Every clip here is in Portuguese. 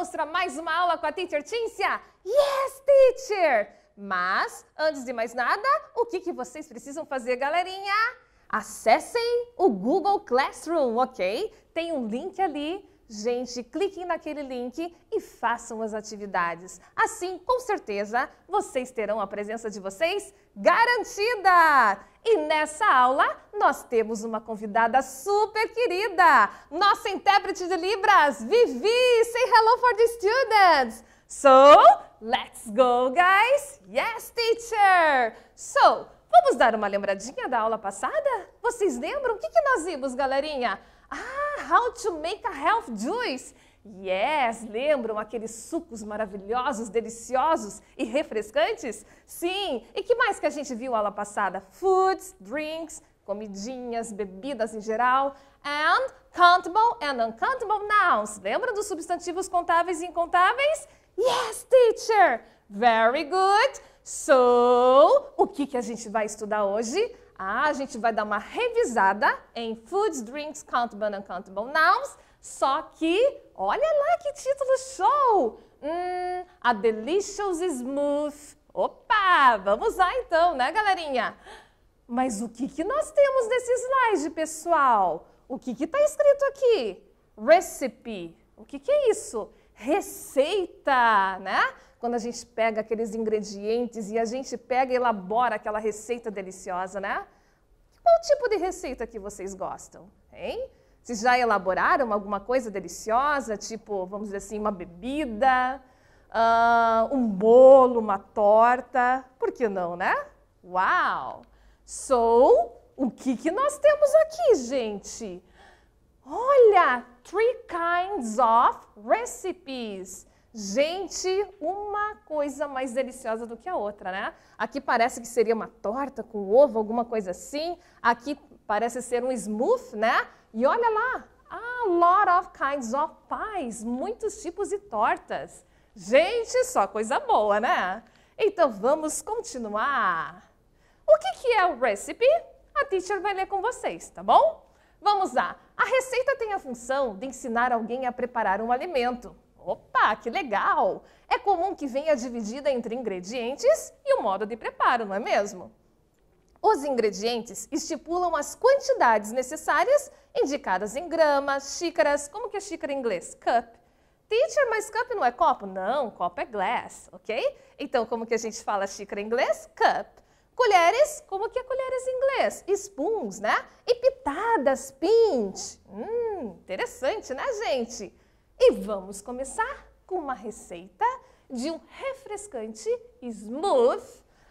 Vamos para mais uma aula com a Teacher Cíntia? Yes, Teacher! Mas, antes de mais nada, o que vocês precisam fazer, galerinha? Acessem o Google Classroom, ok? Tem um link ali. Gente, cliquem naquele link e façam as atividades. Assim, com certeza, vocês terão a presença de vocês garantida! E nessa aula, nós temos uma convidada super querida, nossa intérprete de Libras, Vivi! Say hello for the students! So, let's go, guys! Yes, teacher! So, vamos dar uma lembradinha da aula passada? Vocês lembram? O que nós vimos, galerinha? How to make a health juice. Yes, lembram aqueles sucos maravilhosos, deliciosos e refrescantes? Sim, e que mais que a gente viu na aula passada? Foods, drinks, comidinhas, bebidas em geral. And countable and uncountable nouns. Lembram dos substantivos contáveis e incontáveis? Yes, teacher! Very good! So, o que a gente vai estudar hoje? A gente vai dar uma revisada em Foods, Drinks, Countable and Uncountable Nouns, só que, olha lá que título show! A Delicious Smooth. Opa, vamos lá então, né, galerinha? Mas o que nós temos nesse slide, pessoal? O que está escrito aqui? Recipe. O que é isso? Receita, né? Quando a gente pega aqueles ingredientes e a gente pega e elabora aquela receita deliciosa, né? Qual tipo de receita que vocês gostam, hein? Vocês já elaboraram alguma coisa deliciosa, tipo, vamos dizer assim, uma bebida, um bolo, uma torta? Por que não, né? Uau! So, o que nós temos aqui, gente? Olha, 3 kinds of recipes. Gente, uma coisa mais deliciosa do que a outra, né? Aqui parece que seria uma torta com ovo, alguma coisa assim. Aqui parece ser um smoothie, né? E olha lá, a lot of kinds of pies, muitos tipos de tortas. Gente, só coisa boa, né? Então vamos continuar. O que é o recipe? A teacher vai ler com vocês, tá bom? Vamos lá. A receita tem a função de ensinar alguém a preparar um alimento. Opa, que legal! É comum que venha dividida entre ingredientes e o modo de preparo, não é mesmo? Os ingredientes estipulam as quantidades necessárias, indicadas em gramas, xícaras. Como que é xícara em inglês? Cup. Teacher, mas cup não é copo? Não, copo é glass, ok? Então, como que a gente fala xícara em inglês? Cup. Colheres, como que é colheres em inglês? Spoons, né? E pitadas, pinch. Interessante, né, gente? E vamos começar com uma receita de um refrescante smooth.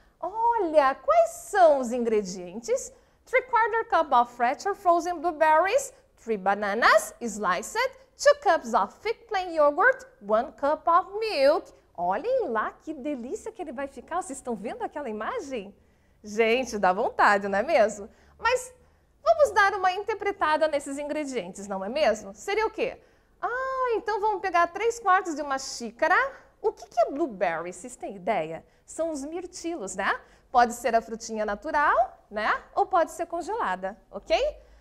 Olha, quais são os ingredientes? 3/4 cup of fresh or frozen blueberries, 3 bananas sliced, 2 cups of thick plain yogurt, 1 cup of milk. Olhem lá que delícia que ele vai ficar. Vocês estão vendo aquela imagem? Gente, dá vontade, não é mesmo? Mas vamos dar uma interpretada nesses ingredientes, não é mesmo? Seria o quê? Então vamos pegar 3/4 de uma xícara. O que é blueberry? Vocês têm ideia? São os mirtilos, né? Pode ser a frutinha natural, né? Ou pode ser congelada, ok?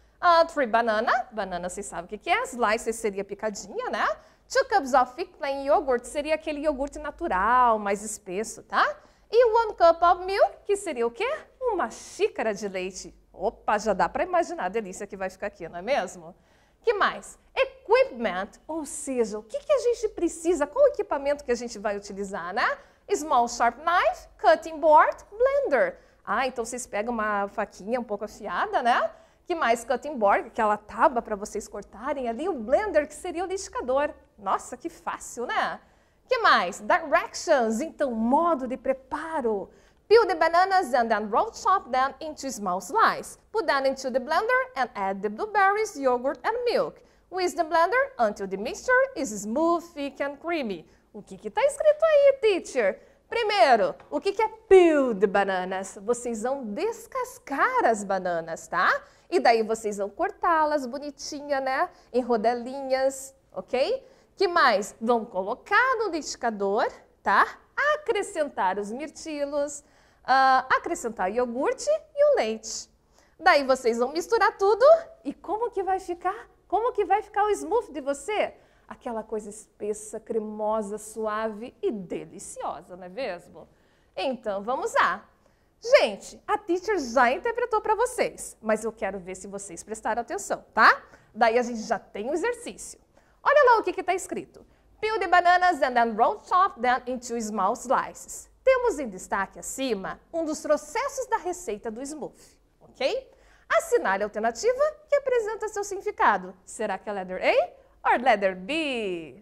3 banana, vocês sabem o que é? Slices seria picadinha, né? 2 cups of thick plain yogurt seria aquele iogurte natural, mais espesso, tá? E 1 cup of milk, que seria o quê? Uma xícara de leite. Opa, já dá para imaginar a delícia que vai ficar aqui, não é mesmo? Que mais? Equipment, ou seja, o que a gente precisa, qual equipamento que a gente vai utilizar, né? Small sharp knife, cutting board, blender. Então vocês pegam uma faquinha um pouco afiada, né? Que mais? Cutting board, aquela tábua para vocês cortarem ali, o blender, que seria o liquidificador. Nossa, que fácil, né? Que mais? Directions, então modo de preparo. Peel the bananas and then roll chop them into small slices. Put them into the blender and add the blueberries, yogurt and milk. Whisk the blender until the mixture is smooth, thick and creamy. O que está escrito aí, teacher? Primeiro, o que é peel the bananas? Vocês vão descascar as bananas, tá? E daí vocês vão cortá-las bonitinha, né? Em rodelinhas, ok? Que mais? Vão colocar no liquidificador, tá? Acrescentar os mirtilos, acrescentar iogurte e o leite. Daí vocês vão misturar tudo e como que vai ficar? Como que vai ficar o smoothie de você? aquela coisa espessa, cremosa, suave e deliciosa, não é mesmo? Então, vamos lá. Gente, a teacher já interpretou para vocês, mas eu quero ver se vocês prestaram atenção, tá? Daí a gente já tem o exercício. Olha lá o que está escrito. Peel the bananas and then chop them into small slices. Temos em destaque acima um dos processos da receita do smoothie, ok? Assinale a alternativa que apresenta seu significado. Será que é letter A ou letter B?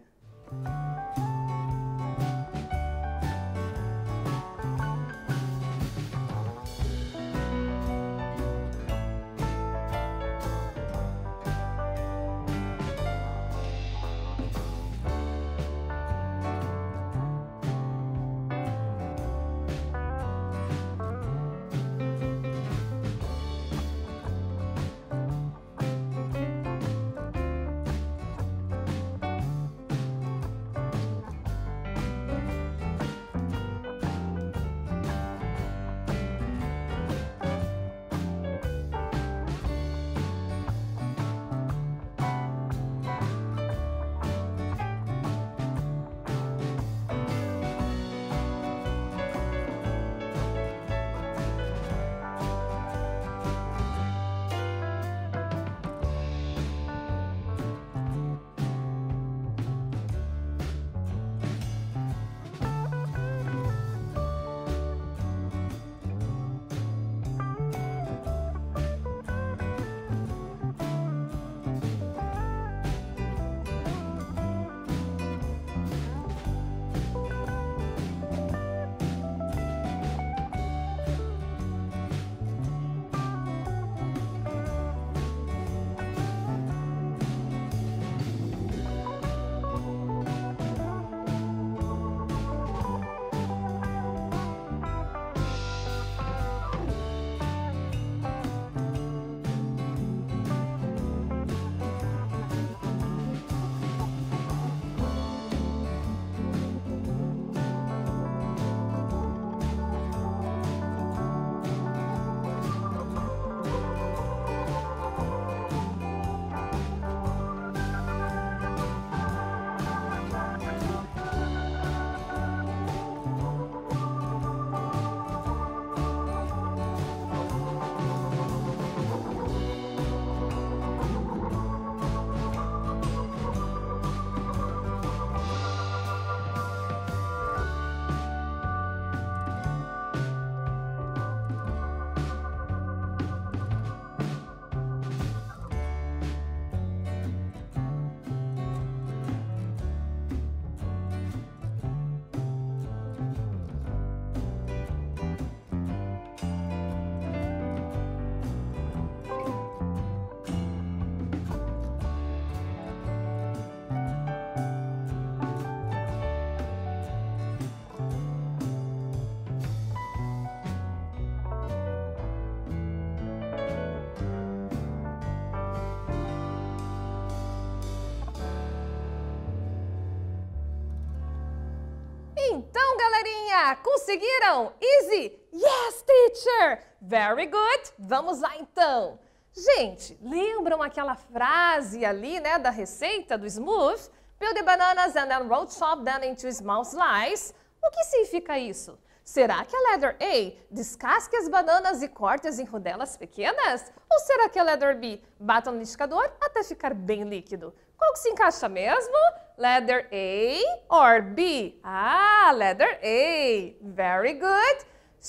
Então, galerinha, conseguiram? Easy? Yes, teacher! Very good! Vamos lá, então. Gente, lembram aquela frase ali, né, da receita do smoothie? Peel the bananas and then chop them into small slices. O que significa isso? Será que a letter A descasque as bananas e corte-as em rodelas pequenas? Ou será que a letter B bata no liquidificador até ficar bem líquido? Qual que se encaixa mesmo? Letter A or B? Ah, letter A. Very good.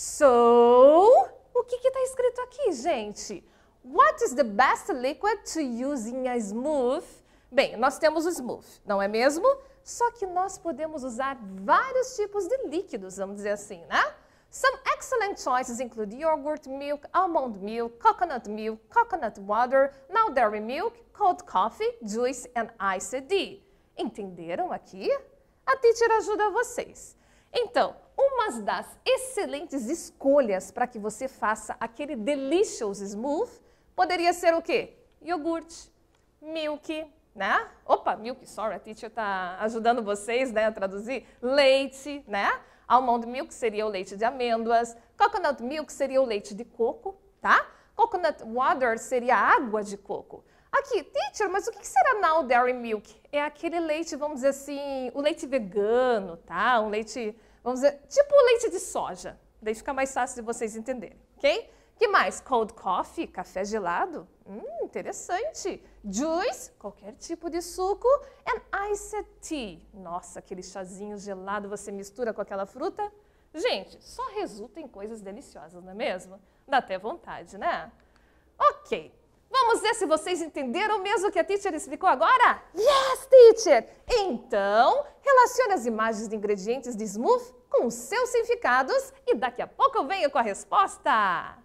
So, o que está escrito aqui, gente? What is the best liquid to use in a smoothie? Bem, nós temos o smoothie, não é mesmo? Só que nós podemos usar vários tipos de líquidos, vamos dizer assim, né? Some excellent choices include yogurt milk, almond milk, coconut water, now dairy milk, cold coffee, juice and iced tea. Entenderam aqui? A teacher ajuda vocês. Então, uma das excelentes escolhas para que você faça aquele delicious smoothie poderia ser o quê? Iogurte, milk, né? Opa, milk, sorry, a teacher está ajudando vocês, né, a traduzir. Leite, né? Almond milk seria o leite de amêndoas. Coconut milk seria o leite de coco, tá? Coconut water seria a água de coco. Aqui, teacher, mas o que será Now Dairy Milk? É aquele leite, vamos dizer assim, o leite vegano, tá? Um leite, vamos dizer, tipo o leite de soja. Daí fica mais fácil de vocês entenderem, ok? Que mais? Cold coffee, café gelado. Interessante. Juice, qualquer tipo de suco. And iced tea. Nossa, aquele chazinho gelado você mistura com aquela fruta. Gente, só resulta em coisas deliciosas, não é mesmo? Dá até vontade, né? Ok. Vamos ver se vocês entenderam mesmo o que a teacher explicou agora? Yes, teacher! Então, relacione as imagens de ingredientes de smoothie com os seus significados e daqui a pouco eu venho com a resposta.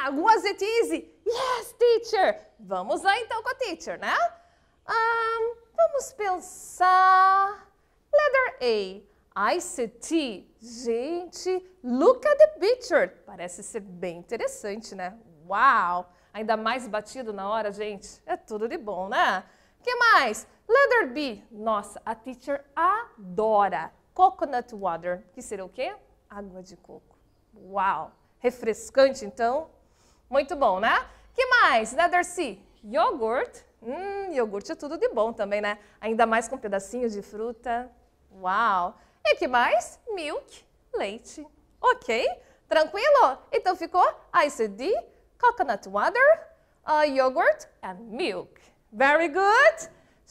Was it easy? Yes, teacher. Vamos lá então com a teacher, né? Vamos pensar. Letter A. ICT. Gente, look at the picture. Parece ser bem interessante, né? Uau! Ainda mais batido na hora, gente. É tudo de bom, né? O que mais? Letter B. Nossa, a teacher adora. Coconut water. Que seria o quê? Água de coco. Uau! Refrescante, então. Muito bom, né? O que mais? Letter C. Yogurt. Iogurte é tudo de bom também, né? Ainda mais com pedacinhos de fruta. Uau! E que mais? Milk, leite. Ok? Tranquilo? Então ficou ICD, coconut water, yogurt and milk. Very good.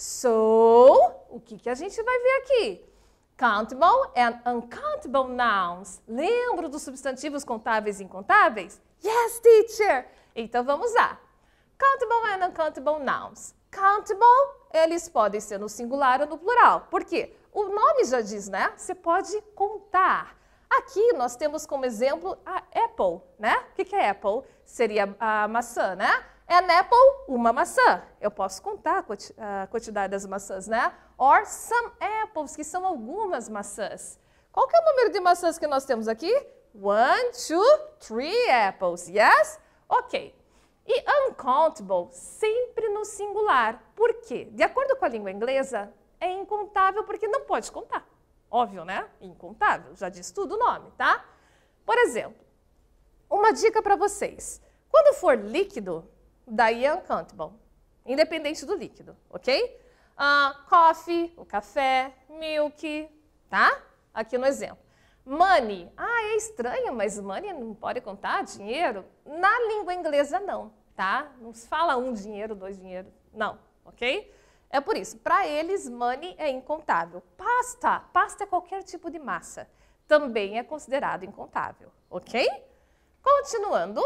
So, o que a gente vai ver aqui? Countable and uncountable nouns. Lembra dos substantivos contáveis e incontáveis? Yes, teacher! Então vamos lá. Countable and uncountable nouns. Countable, eles podem ser no singular ou no plural. Por quê? O nome já diz, né? Você pode contar. Aqui nós temos como exemplo a apple, né? O que é apple? Seria a maçã, né? An apple, uma maçã. Eu posso contar a quantidade das maçãs, né? Or some apples, que são algumas maçãs. Qual que é o número de maçãs que nós temos aqui? 1, 2, 3 apples, yes? Ok. E uncountable, sempre no singular. Por quê? De acordo com a língua inglesa, é incontável porque não pode contar. Óbvio, né? Incontável, já diz tudo o nome, tá? Por exemplo, uma dica para vocês. Quando for líquido, daí é uncountable, independente do líquido, ok? Coffee, o café, milk, tá? Aqui no exemplo. Money. É estranho, mas money não pode contar, dinheiro? Na língua inglesa, não, tá? Não se fala um dinheiro, dois dinheiro, não, ok? É por isso, para eles, money é incontável. Pasta é qualquer tipo de massa, também é considerado incontável, ok? Continuando,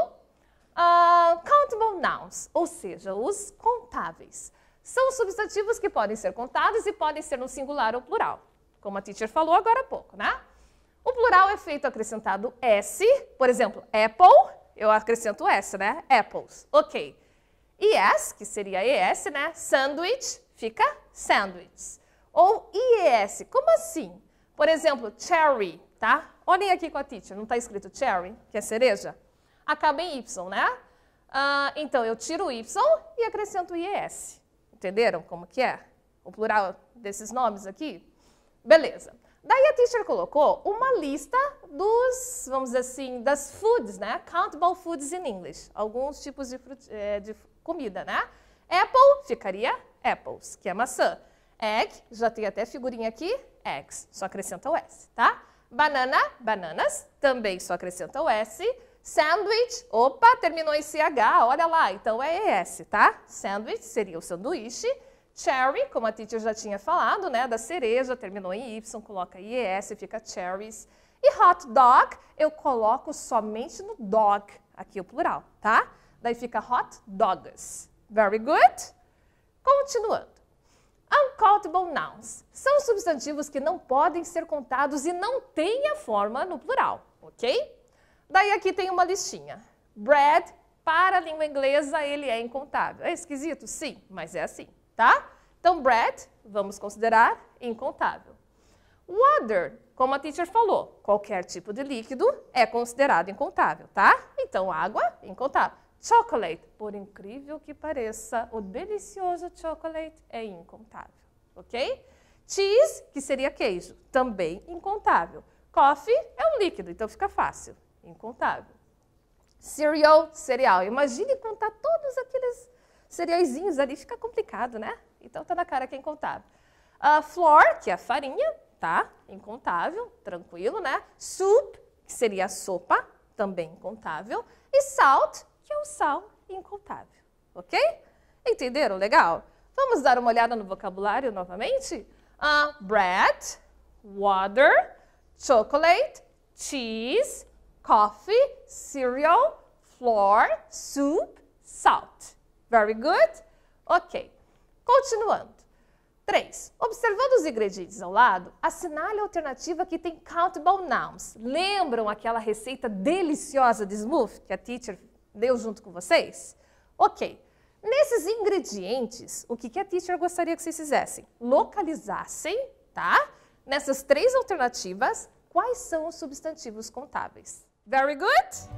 countable nouns, ou seja, os contáveis. São substantivos que podem ser contados e podem ser no singular ou plural, como a teacher falou agora há pouco, né? O plural é feito acrescentado S, por exemplo, apple, eu acrescento S, né? Apples, ok. ES, que seria ES, né? Sandwich, fica sandwich. Ou IES, como assim? Por exemplo, cherry, tá? Olhem aqui com a teacher, não está escrito cherry, que é cereja? Acaba em Y, né? Então, eu tiro o Y e acrescento o IES. Entenderam como que é? O plural desses nomes aqui? Beleza. Daí a teacher colocou uma lista dos, vamos dizer assim, das foods, né? Countable foods in English. Alguns tipos de comida, né? Apple ficaria apples, que é maçã. Egg, já tem até figurinha aqui, eggs, só acrescenta o S, tá? Banana, bananas, também só acrescenta o S. Sandwich, opa, terminou em CH, olha lá, então é ES, tá? Sandwich seria o sanduíche. Cherry, como a teacher já tinha falado, né, da cereja, terminou em Y, coloca IES, fica cherries. E hot dog, eu coloco somente no dog, aqui o plural, tá? Daí fica hot dogs. Very good? Continuando. Uncountable nouns. São substantivos que não podem ser contados e não têm a forma no plural, ok? Daí aqui tem uma listinha. Bread, para a língua inglesa, ele é incontável. É esquisito? Sim, mas é assim. Tá? Então, bread, vamos considerar incontável. Water, como a teacher falou, qualquer tipo de líquido é considerado incontável, tá? Então, água, incontável. Chocolate, por incrível que pareça, o delicioso chocolate é incontável, ok? Cheese, que seria queijo, também incontável. Coffee é um líquido, então fica fácil, incontável. Cereal, imagine contar todos aqueles cereaizinhos ali, fica complicado, né? Então tá na cara que é incontável. Flour, que é a farinha, tá? Incontável, tranquilo, né? Soup, que seria a sopa, também incontável. E salt, que é o sal, incontável, ok? Entenderam? Legal? Vamos dar uma olhada no vocabulário novamente? Bread, water, chocolate, cheese, coffee, cereal, flour, soup, salt. Very good? Ok. Continuando. 3. Observando os ingredientes ao lado, assinale a alternativa que tem countable nouns. Lembram aquela receita deliciosa de smoothie que a teacher Leu junto com vocês? Ok. Nesses ingredientes, o que a teacher gostaria que vocês fizessem? Localizassem, tá? Nessas 3 alternativas, quais são os substantivos contáveis? Very good?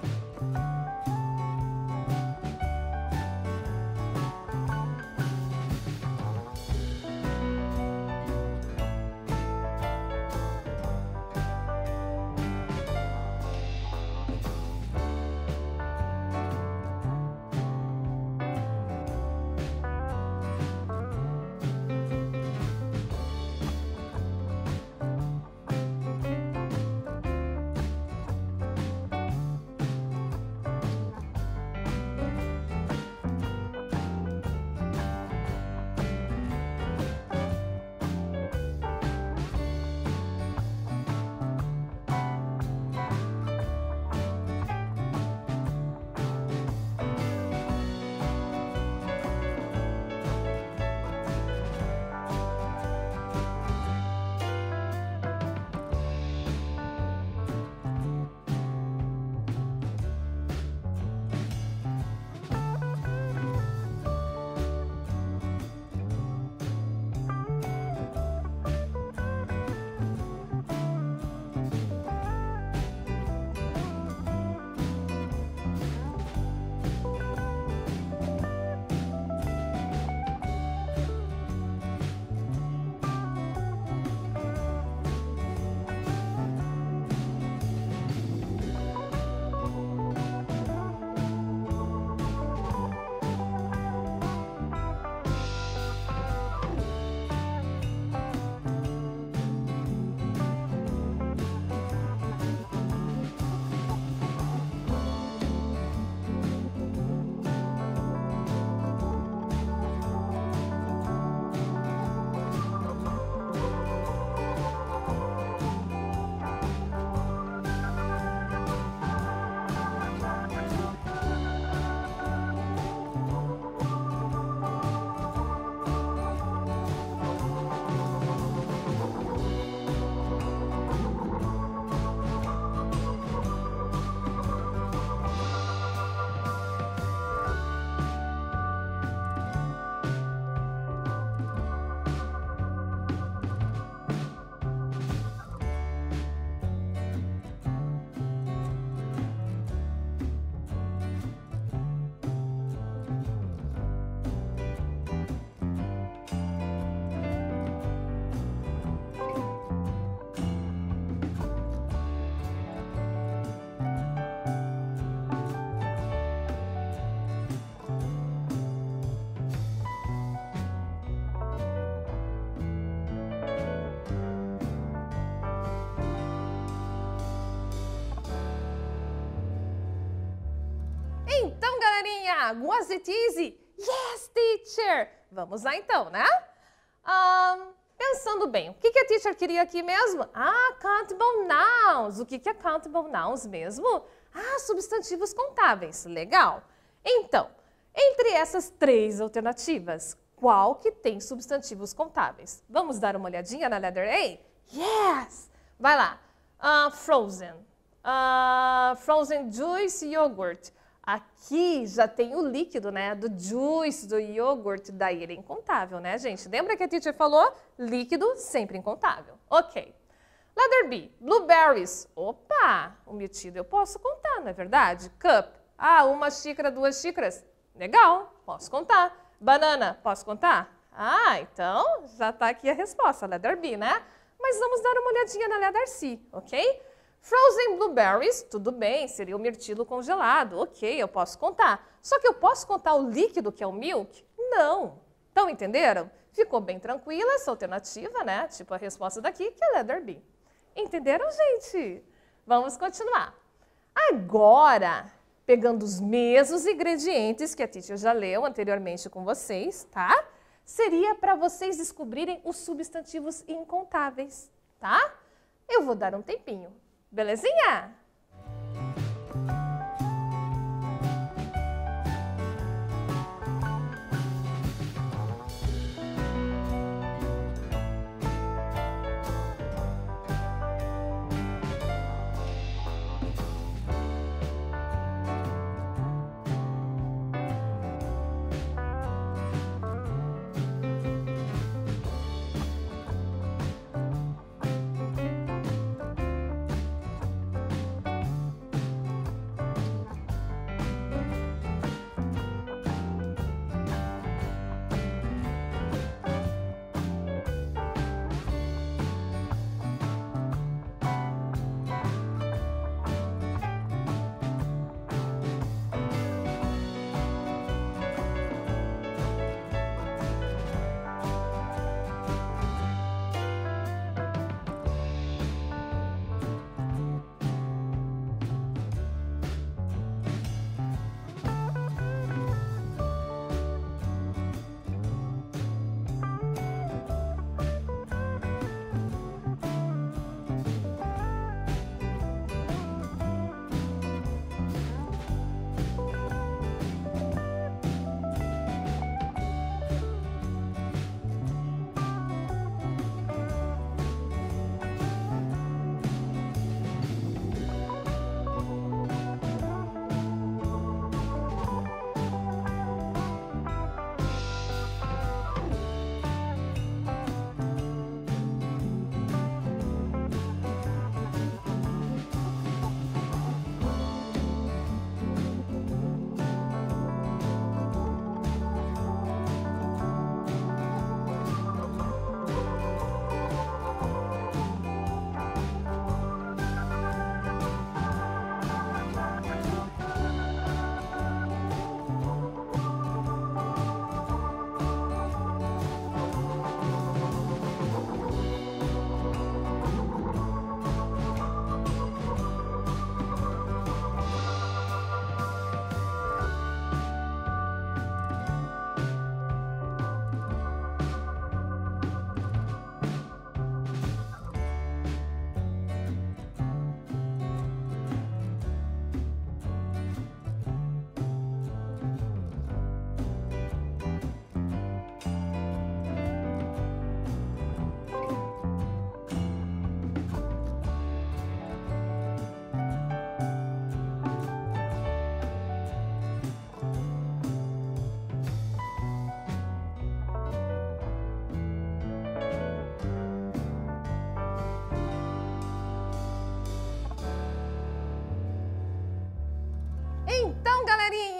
Was it easy? Yes, teacher! Vamos lá então, né? Pensando bem, o que a teacher queria aqui mesmo? Countable nouns. O que é countable nouns mesmo? Substantivos contáveis. Legal. Então, entre essas 3 alternativas, qual que tem substantivos contáveis? Vamos dar uma olhadinha na letter A? Yes! Vai lá. Frozen. Frozen juice yogurt. Aqui já tem o líquido, né? Do juice, do iogurte, daí ele é incontável, né, gente? Lembra que a teacher falou? Líquido sempre incontável. Ok. Letter B, blueberries. Opa, o metido eu posso contar, não é verdade? Cup. 1 xícara, 2 xícaras. Legal, posso contar. Banana, posso contar? Então já tá aqui a resposta, letter B, né? Mas vamos dar uma olhadinha na letter C, ok? Frozen blueberries, tudo bem, seria o mirtilo congelado. Ok, eu posso contar. Só que eu posso contar o líquido, que é o milk? Não. Então, entenderam? Ficou bem tranquila essa alternativa, né? Tipo a resposta daqui, que é letter B. Entenderam, gente? Vamos continuar. Agora, pegando os mesmos ingredientes que a teacher já leu anteriormente com vocês, tá? Seria para vocês descobrirem os substantivos incontáveis, tá? Eu vou dar um tempinho. Belezinha?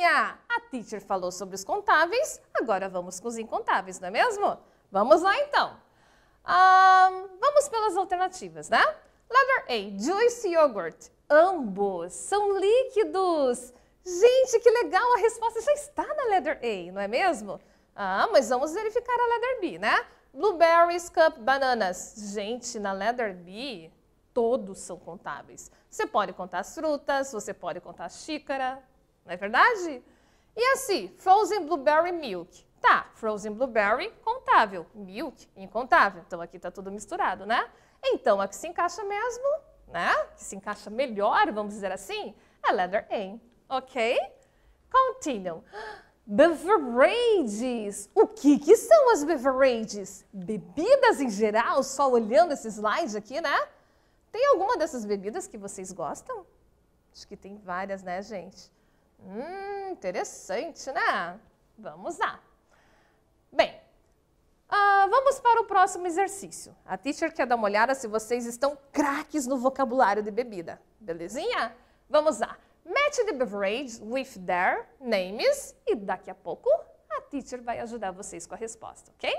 galerinha! A teacher falou sobre os contáveis, agora vamos com os incontáveis, não é mesmo? Vamos lá então. Vamos pelas alternativas, né? Letter A, juice yogurt. Ambos são líquidos. Gente, que legal! A resposta já está na letter A, não é mesmo? Mas vamos verificar a letter B, né? Blueberries, cup, bananas. Gente, na letter B, todos são contáveis. Você pode contar as frutas, você pode contar a xícara, não é verdade? E assim, frozen blueberry milk. Tá, frozen blueberry, contável. Milk, incontável. Então aqui tá tudo misturado, né? Então a que se encaixa mesmo, né? Que se encaixa melhor, vamos dizer assim, é a letter A. Ok? Continue. Beverages. O que são as beverages? Bebidas em geral, só olhando esse slide aqui, né? Tem alguma dessas bebidas que vocês gostam? Acho que tem várias, né, gente? Interessante, né? Vamos lá. Bem, vamos para o próximo exercício. A teacher quer dar uma olhada se vocês estão craques no vocabulário de bebida. Belezinha? Vamos lá. Match the beverage with their names. E daqui a pouco a teacher vai ajudar vocês com a resposta, ok?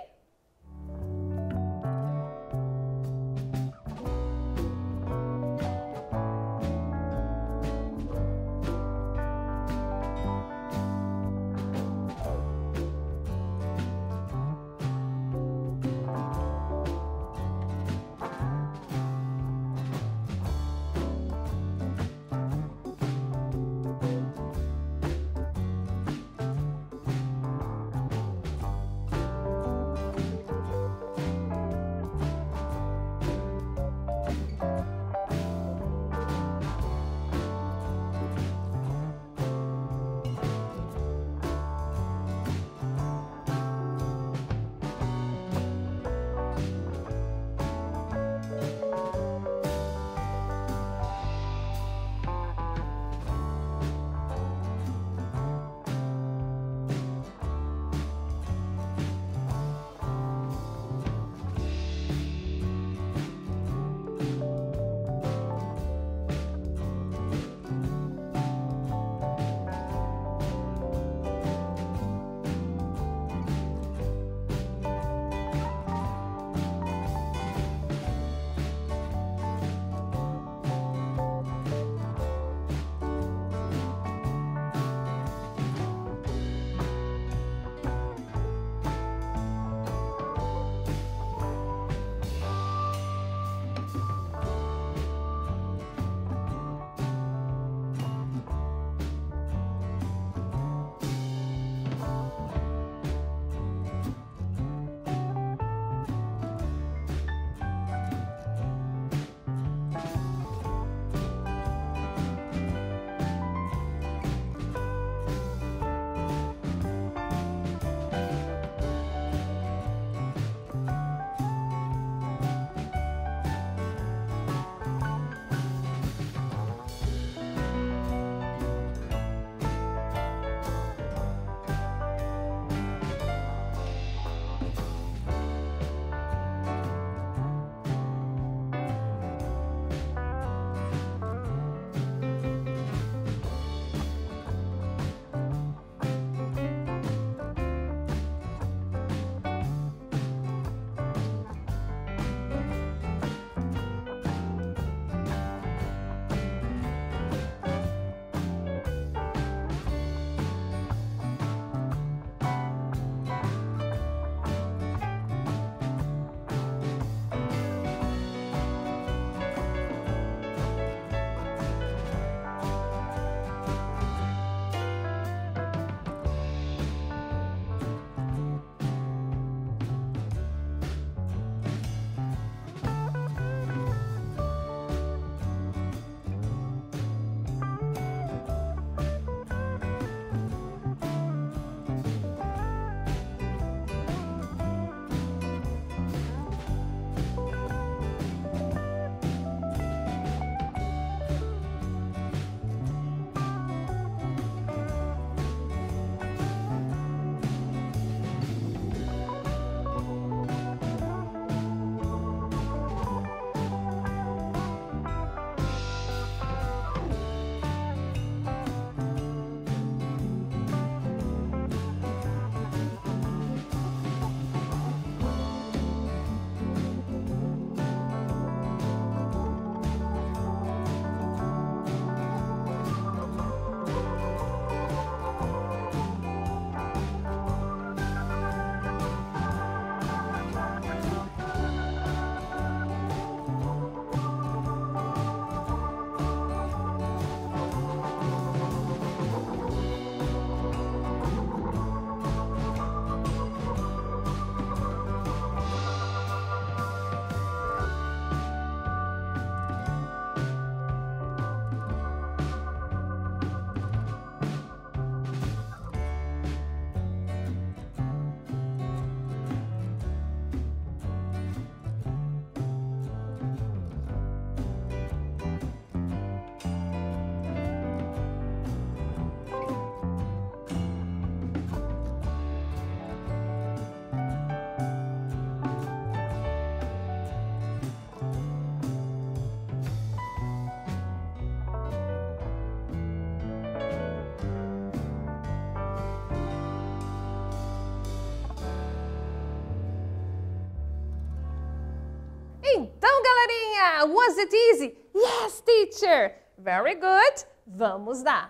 Was it easy? Yes, teacher. Very good. Vamos lá.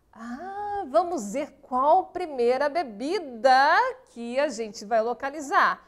Vamos ver qual primeira bebida que a gente vai localizar.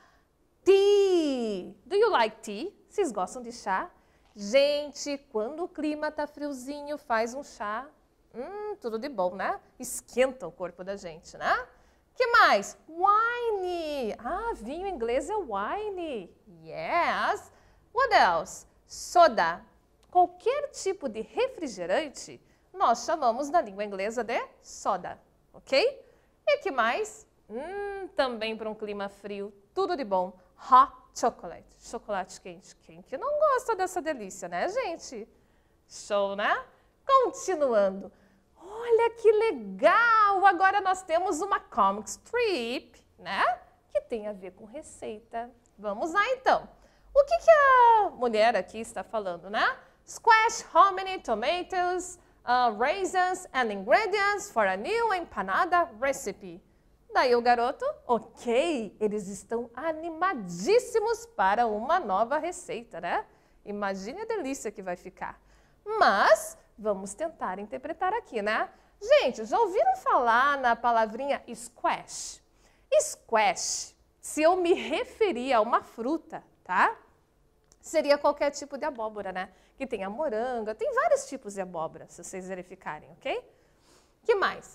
Tea. Do you like tea? Vocês gostam de chá? Gente, quando o clima tá friozinho, faz um chá. Tudo de bom, né? Esquenta o corpo da gente, né? Que mais? Wine. Vinho em inglês é wine. Yes. What else? Soda. Qualquer tipo de refrigerante nós chamamos na língua inglesa de soda, ok? E que mais? Também para um clima frio, tudo de bom. Hot chocolate. Chocolate quente. Quem que não gosta dessa delícia, né, gente? Show, né? Continuando. Olha que legal! Agora nós temos uma comic strip, né? Que tem a ver com receita. Vamos lá, então. O que a mulher aqui está falando, né? Squash how many tomatoes, raisins and ingredients for a new empanada recipe. Daí o garoto, ok, eles estão animadíssimos para uma nova receita, né? Imagine a delícia que vai ficar. Mas vamos tentar interpretar aqui, né? Gente, já ouviram falar na palavrinha squash? Squash, se eu me referir a uma fruta, tá? Seria qualquer tipo de abóbora, né? Que tem a moranga, tem vários tipos de abóbora, se vocês verificarem, ok? Que mais?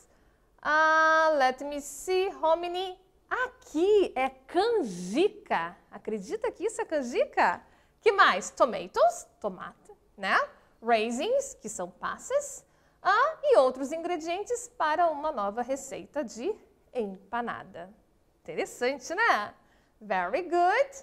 Let me see, hominy. Aqui é canjica. Acredita que isso é canjica? Que mais? Tomatoes, tomate, né? Raisins, que são passas. E outros ingredientes para uma nova receita de empanada. Interessante, né? Very good.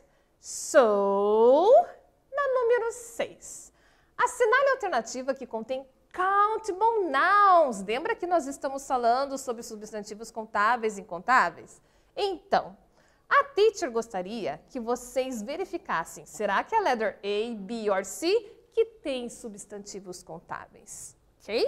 So, na número 6. Assinale a alternativa que contém countable nouns. Lembra que nós estamos falando sobre substantivos contáveis e incontáveis? Então, a teacher gostaria que vocês verificassem. Será que é a letter A, B ou C que tem substantivos contáveis? Ok?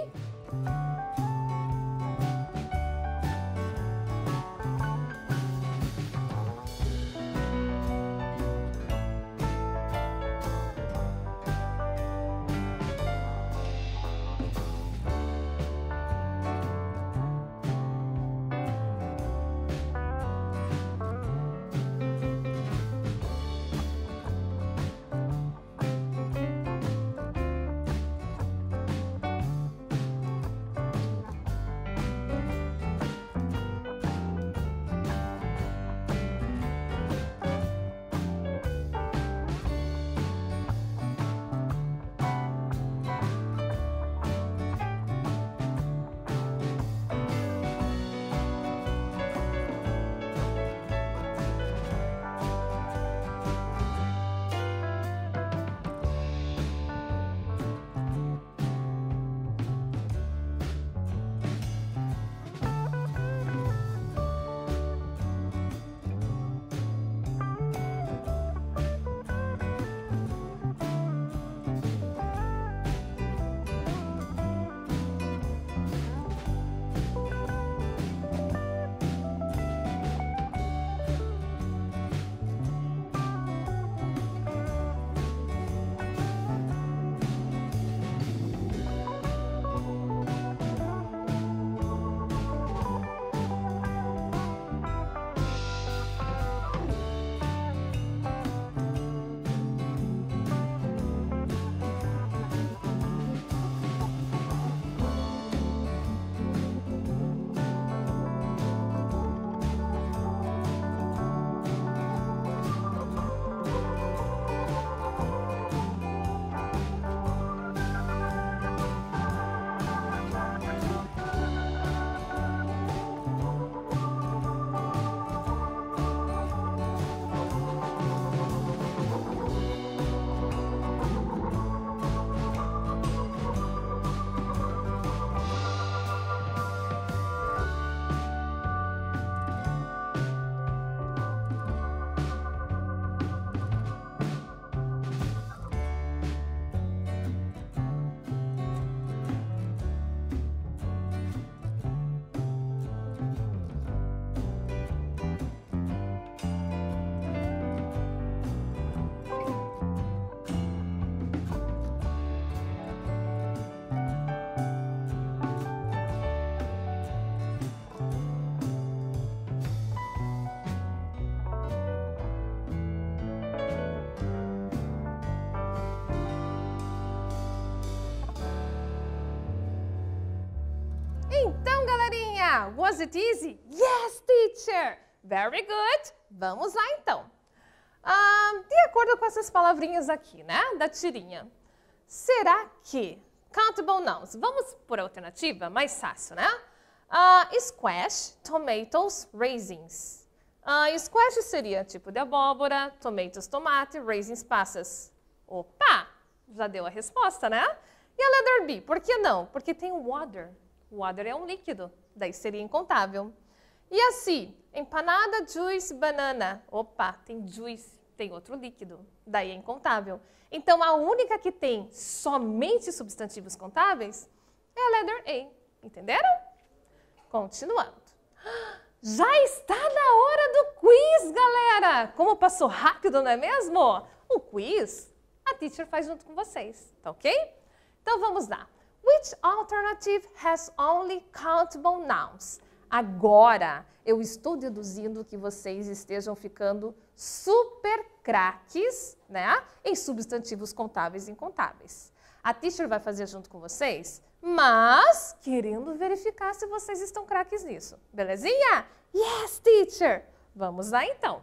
Então, galerinha, was it easy? Yes, teacher! Very good! Vamos lá, então. De acordo com essas palavrinhas aqui, né, da tirinha, será que countable nouns? Vamos por alternativa, mais fácil, né? Squash, tomatoes, raisins. Squash seria tipo de abóbora, tomatoes, tomate, raisins, passas. Opa! Já deu a resposta, né? E a letter B, por que não? Porque tem water. Water é um líquido, daí seria incontável. E a C, empanada, juice, banana. Opa, tem juice, tem outro líquido, daí é incontável. Então, a única que tem somente substantivos contáveis é a letter A, entenderam? Continuando. Já está na hora do quiz, galera! Como passou rápido, não é mesmo? O quiz a teacher faz junto com vocês, tá ok? Então vamos lá. Which alternative has only countable nouns? Agora eu estou deduzindo que vocês estejam ficando super craques, né, em substantivos contáveis e incontáveis. A teacher vai fazer junto com vocês, mas querendo verificar se vocês estão craques nisso. Belezinha? Yes, teacher! Vamos lá então.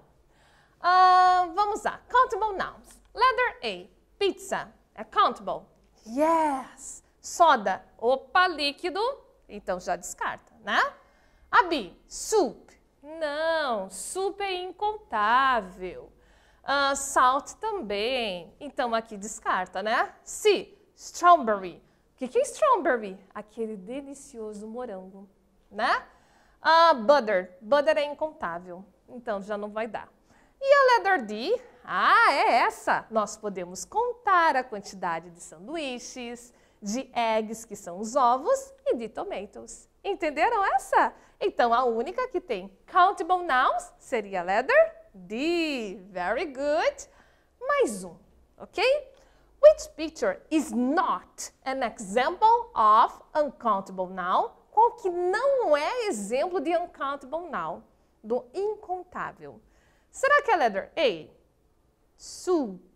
Vamos lá. Countable nouns. Letter A, pizza. É countable? Yes. Soda. Opa, líquido. Então já descarta, né? A B, soup. Não, soup é incontável. Salt também. Então aqui descarta, né? C, strawberry. O que é strawberry? Aquele delicioso morango, né? Butter. Butter é incontável. Então já não vai dar. E a letter D? É essa. Nós podemos contar a quantidade de sanduíches, de eggs, que são os ovos, e de tomatoes. Entenderam essa? Então, a única que tem countable nouns seria a letter D. Very good. Mais um, ok? Which picture is not an example of uncountable noun? Qual que não é exemplo de uncountable noun? Do incontável. Será que é a letter A? Soup.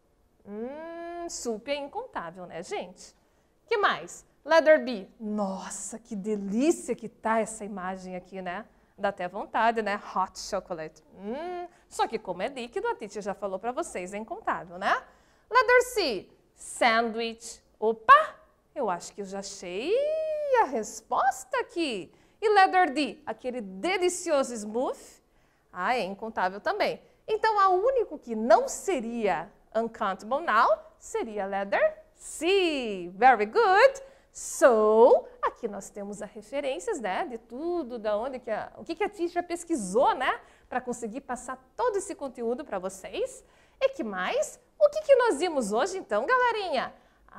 Soup é incontável, né, gente? Que mais? Letter B. Nossa, que delícia que tá essa imagem aqui, né? Dá até vontade, né? Hot chocolate. Só que como é líquido, a teacher já falou para vocês, é incontável, né? Letter C. Sandwich. Opa! Eu acho que eu já achei a resposta aqui. E letter D. Aquele delicioso smoothie. É incontável também. Então, a único que não seria uncountable noun seria a letter C. Very good. So, aqui nós temos as referências, né, de tudo, da onde o que a teacher pesquisou, né, para conseguir passar todo esse conteúdo para vocês. E que mais? O que nós vimos hoje, então, galerinha?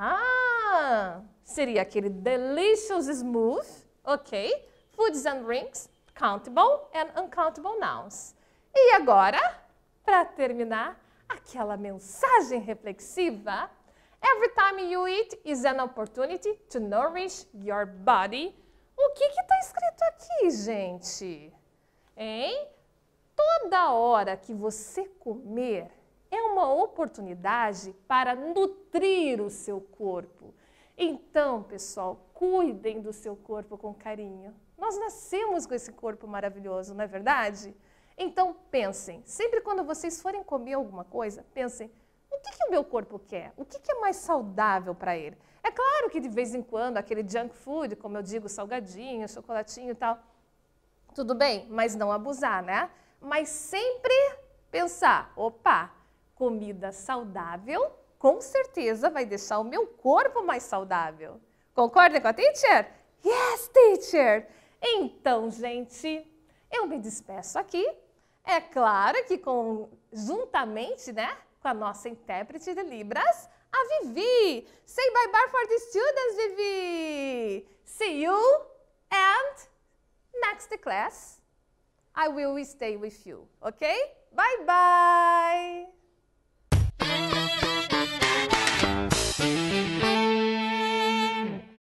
Seria aquele delicious smooth, ok? Foods and drinks, countable and uncountable nouns. E agora, para terminar, aquela mensagem reflexiva. Every time you eat is an opportunity to nourish your body. O que está escrito aqui, gente? Hein? Toda hora que você comer é uma oportunidade para nutrir o seu corpo. Então, pessoal, cuidem do seu corpo com carinho. Nós nascemos com esse corpo maravilhoso, não é verdade? Então, pensem, sempre quando vocês forem comer alguma coisa, pensem, o que o meu corpo quer? O que é mais saudável para ele? É claro que de vez em quando, aquele junk food, como eu digo, salgadinho, chocolatinho e tal, tudo bem, mas não abusar, né? Mas sempre pensar, opa, comida saudável, com certeza vai deixar o meu corpo mais saudável. Concordem com a teacher? Yes, teacher! Então, gente, eu me despeço aqui. É claro que juntamente, né, com a nossa intérprete de Libras, a Vivi. Say bye-bye for the students, Vivi. See you and next class I will stay with you, okay? Bye-bye.